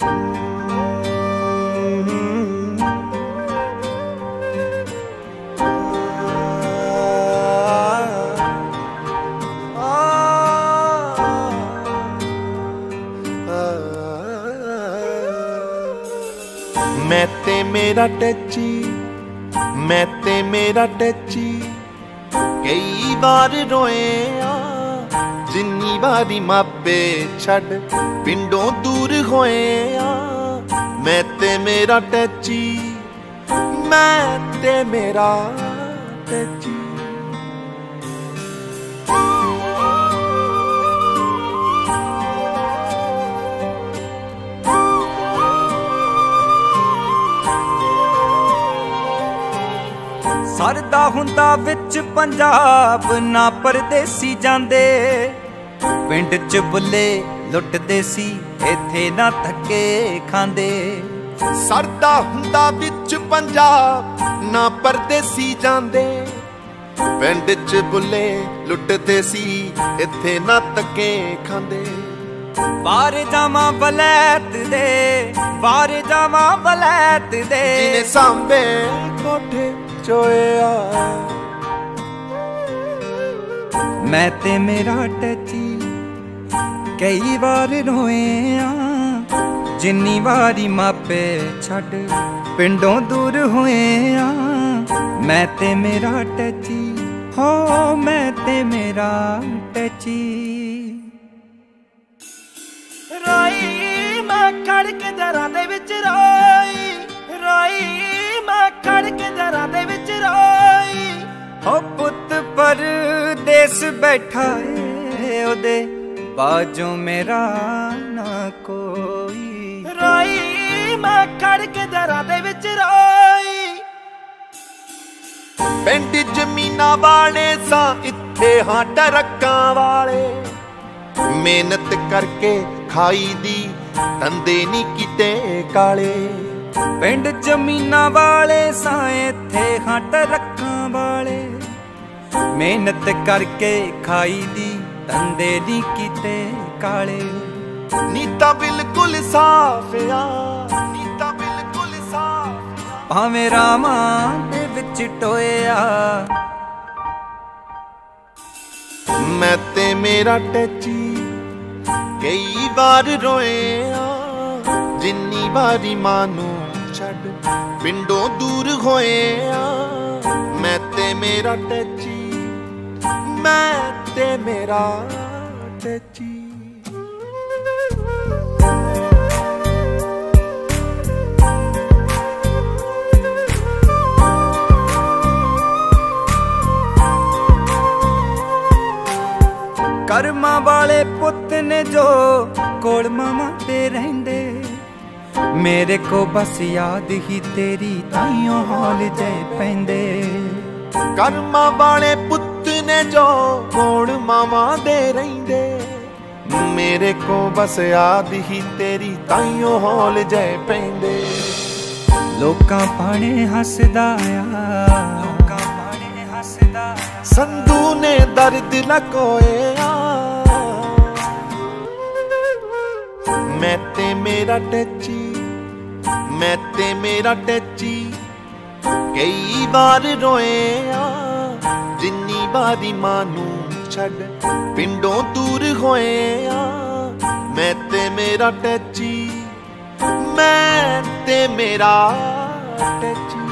मैं ते मेरा टैची, मैं ते मेरा टैची कई बार रोए आ। जिन्नी बारी मापे छड़ पिंडों दूर होए आ। मैं ते मेरा टैची, मैं ते मेरा टैची। सरदा हुंदा विच पंजाब ना परदेसी जांदे। पिंड च बुले लुटदे सी इत्थे ना धक्के खांदे। सरदा हुंदा विच पंजाब ना परदेसी जांदे। पिंड च बुले लुटदे सी इत्थे ना धक्के खांदे। बाहर जावां वलैत दे, बाहर जावां वलैत दे। जिने सांबे कोठे चोया। मैं ते मेरा टैची कई बार रोए आ। जिन्नी बारी मापे छड़ पिंडों दूर होए आ। मैं ते मेरा टैची, हो मैं ते मेरा टैची। रोई मैं खड़ के दरां दे विच रोई, रोई मैं खड़ के दरां दे विच रोई। हो पुत परदेस बैठा है ओदे बाजू मेरा ना कोई। रोई मैं खड़ के दरां दे विच रोई। पिंड जमीना वाले सा इत्थे हां टरक्कां वाले। मेहनत करके खाई दी धंधे नी किते काले। पिंड जमीना वाले सा इत्थे हां टरक्कां वाले। मेहनत करके खाई दी धंधे नी किते काले। नीता बिल्कुल साफ आ, नीता बिल्कुल साफ। भावें रामां दे विच टोया। मैं ते मेरा टैची कई बार रोए आ। जिन्नी बारी मानू छड़ पिंडों दूर होए आ। मैं ते मेरा टैची, मैं ते मेरा टैची। करमां वाले पुत ने जो कोल मामा ते रहिंदे। मेरे को बस याद ही तेरी ताइयों हौल जे पैंदे। करमां वाले पुत ने जो कोल मामा दे रहिंदे। मेरे को बस याद ही तेरी ताइयों हौल जे पैंदे। लोकां पाने हसदा आ, लोकां पाने हसदा। संधू ने दर्द लकोया। मैं ते मेरा टैची, मैं ते मेरा टैची कई बार रोए आ। जिन्नी बारी मानू छड़ पिंडों दूर होए आ। मैं ते मेरा टैची, मैं ते मेरा टैची।